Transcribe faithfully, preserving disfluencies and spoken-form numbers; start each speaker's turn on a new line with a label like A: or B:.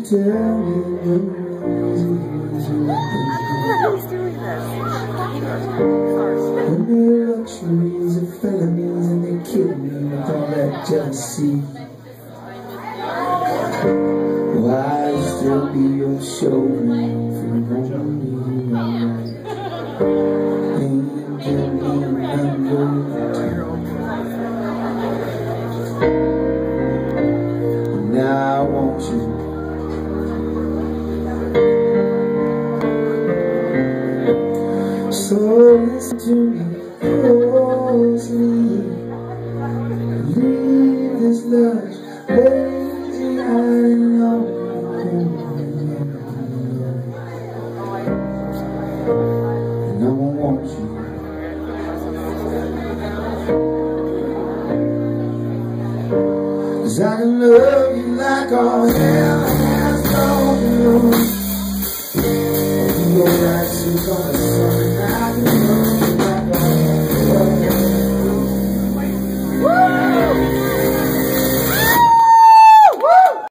A: tell me the reason
B: Who's doing this?
A: when their luxuries are felonies and they kill me with all that jealousy. Why still be your showman for only right? And give me a number. Now I want you. So listen to me closely. Leave this love lazy and lonely. And I won't want you. Cause I can love you like all hell has known you. You go back to the sun and I can know.